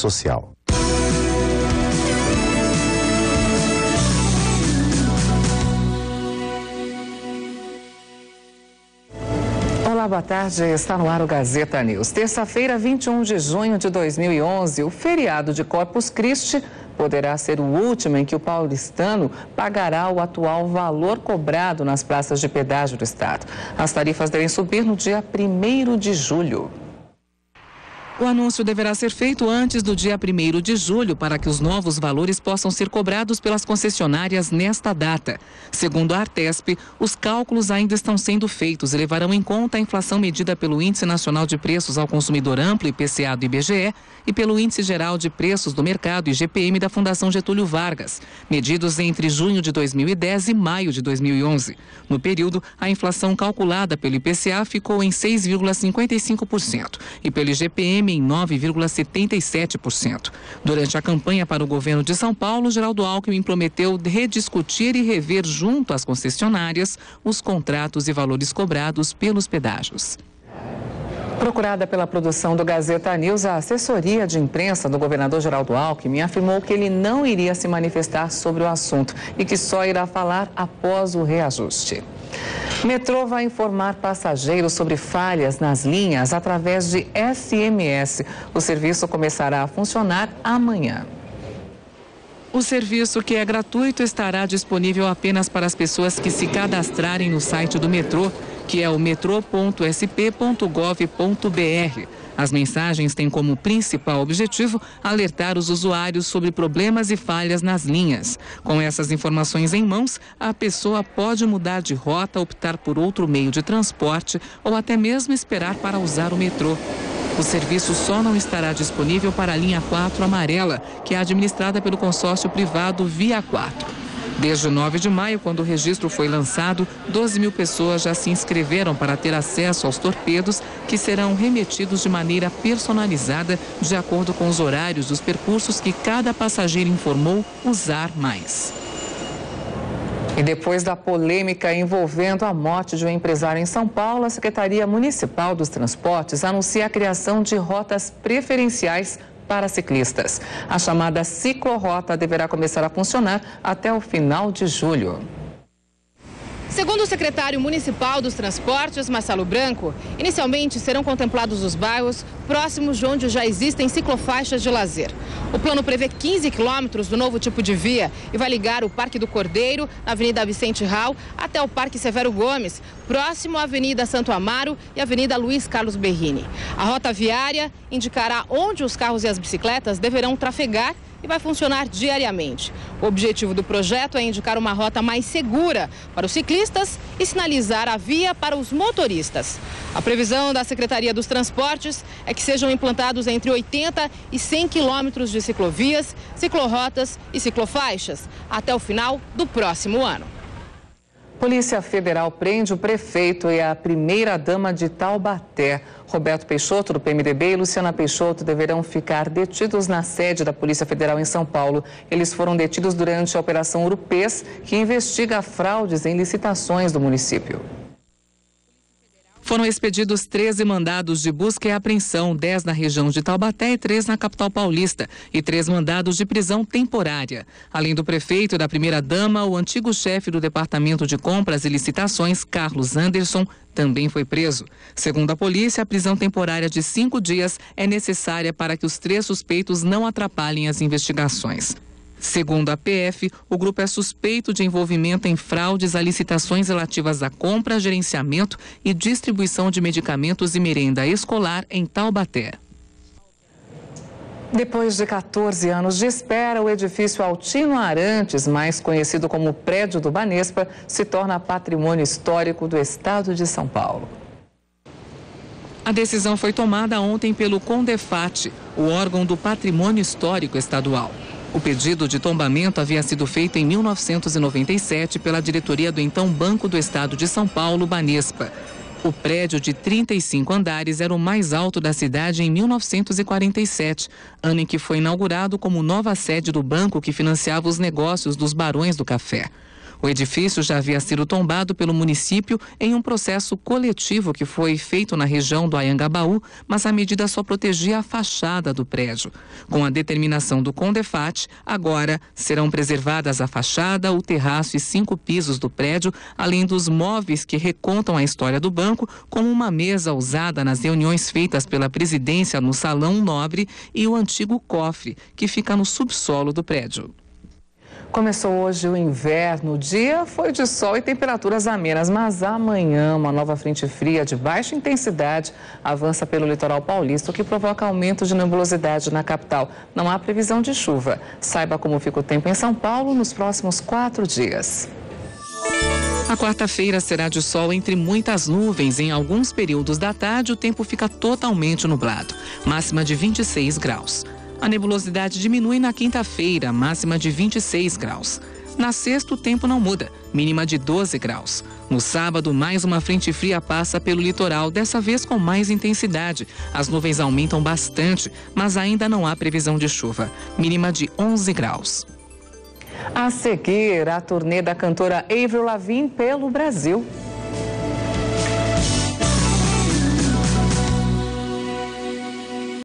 social. Olá, boa tarde. Está no ar o Gazeta News. Terça-feira, 21 de junho de 2011, o feriado de Corpus Christi poderá ser o último em que o paulistano pagará o atual valor cobrado nas praças de pedágio do estado. As tarifas devem subir no dia 1º de julho. O anúncio deverá ser feito antes do dia 1º de julho para que os novos valores possam ser cobrados pelas concessionárias nesta data. Segundo a Artesp, os cálculos ainda estão sendo feitos e levarão em conta a inflação medida pelo Índice Nacional de Preços ao Consumidor Amplo, IPCA do IBGE, e pelo Índice Geral de Preços do Mercado, IGPM, da Fundação Getúlio Vargas, medidos entre junho de 2010 e maio de 2011. No período, a inflação calculada pelo IPCA ficou em 6,55% e pelo IGPM em 9,77%. Durante a campanha para o governo de São Paulo, Geraldo Alckmin prometeu rediscutir e rever junto às concessionárias os contratos e valores cobrados pelos pedágios. Procurada pela produção do Gazeta News, a assessoria de imprensa do governador Geraldo Alckmin afirmou que ele não iria se manifestar sobre o assunto e que só irá falar após o reajuste. Metrô vai informar passageiros sobre falhas nas linhas através de SMS. O serviço começará a funcionar amanhã. O serviço, que é gratuito, estará disponível apenas para as pessoas que se cadastrarem no site do metrô, que é o metrô.sp.gov.br. As mensagens têm como principal objetivo alertar os usuários sobre problemas e falhas nas linhas. Com essas informações em mãos, a pessoa pode mudar de rota, optar por outro meio de transporte ou até mesmo esperar para usar o metrô. O serviço só não estará disponível para a linha 4 amarela, que é administrada pelo consórcio privado Via 4. Desde 9 de maio, quando o registro foi lançado, 12 mil pessoas já se inscreveram para ter acesso aos torpedos, que serão remetidos de maneira personalizada, de acordo com os horários dos percursos que cada passageiro informou usar mais. E depois da polêmica envolvendo a morte de um empresário em São Paulo, a Secretaria Municipal dos Transportes anuncia a criação de rotas preferenciais para ciclistas. A chamada ciclorrota deverá começar a funcionar até o final de julho. Segundo o secretário municipal dos transportes, Marcelo Branco, inicialmente serão contemplados os bairros próximos de onde já existem ciclofaixas de lazer. O plano prevê 15 quilômetros do novo tipo de via e vai ligar o Parque do Cordeiro, na Avenida Vicente Rau, até o Parque Severo Gomes, próximo à Avenida Santo Amaro e Avenida Luiz Carlos Berrini. A rota viária indicará onde os carros e as bicicletas deverão trafegar e vai funcionar diariamente. O objetivo do projeto é indicar uma rota mais segura para os ciclistas e sinalizar a via para os motoristas. A previsão da Secretaria dos Transportes é que sejam implantados entre 80 e 100 quilômetros de ciclovias, ciclorrotas e ciclofaixas até o final do próximo ano. Polícia Federal prende o prefeito e a primeira-dama de Taubaté. Roberto Peixoto, do PMDB, e Luciana Peixoto deverão ficar detidos na sede da Polícia Federal em São Paulo. Eles foram detidos durante a Operação Urupês, que investiga fraudes em licitações do município. Foram expedidos 13 mandados de busca e apreensão, 10 na região de Taubaté e 3 na capital paulista, e 3 mandados de prisão temporária. Além do prefeito e da primeira-dama, o antigo chefe do Departamento de Compras e Licitações, Carlos Anderson, também foi preso. Segundo a polícia, a prisão temporária de 5 dias é necessária para que os 3 suspeitos não atrapalhem as investigações. Segundo a PF, o grupo é suspeito de envolvimento em fraudes a licitações relativas à compra, gerenciamento e distribuição de medicamentos e merenda escolar em Taubaté. Depois de 14 anos de espera, o edifício Altino Arantes, mais conhecido como Prédio do Banespa, se torna patrimônio histórico do estado de São Paulo. A decisão foi tomada ontem pelo CONDEFAT, o órgão do Patrimônio Histórico Estadual. O pedido de tombamento havia sido feito em 1997 pela diretoria do então Banco do Estado de São Paulo, Banespa. O prédio de 35 andares era o mais alto da cidade em 1947, ano em que foi inaugurado como nova sede do banco que financiava os negócios dos Barões do Café. O edifício já havia sido tombado pelo município em um processo coletivo que foi feito na região do Anhangabaú, mas a medida só protegia a fachada do prédio. Com a determinação do CONDEFAT, agora serão preservadas a fachada, o terraço e 5 pisos do prédio, além dos móveis que recontam a história do banco, como uma mesa usada nas reuniões feitas pela presidência no Salão Nobre e o antigo cofre, que fica no subsolo do prédio. Começou hoje o inverno, o dia foi de sol e temperaturas amenas, mas amanhã uma nova frente fria de baixa intensidade avança pelo litoral paulista, o que provoca aumento de nebulosidade na capital. Não há previsão de chuva. Saiba como fica o tempo em São Paulo nos próximos 4 dias. A quarta-feira será de sol entre muitas nuvens. Em alguns períodos da tarde, o tempo fica totalmente nublado. Máxima de 26 graus. A nebulosidade diminui na quinta-feira, máxima de 26 graus. Na sexta, o tempo não muda, mínima de 12 graus. No sábado, mais uma frente fria passa pelo litoral, dessa vez com mais intensidade. As nuvens aumentam bastante, mas ainda não há previsão de chuva, mínima de 11 graus. A seguir, a turnê da cantora Avril Lavigne pelo Brasil.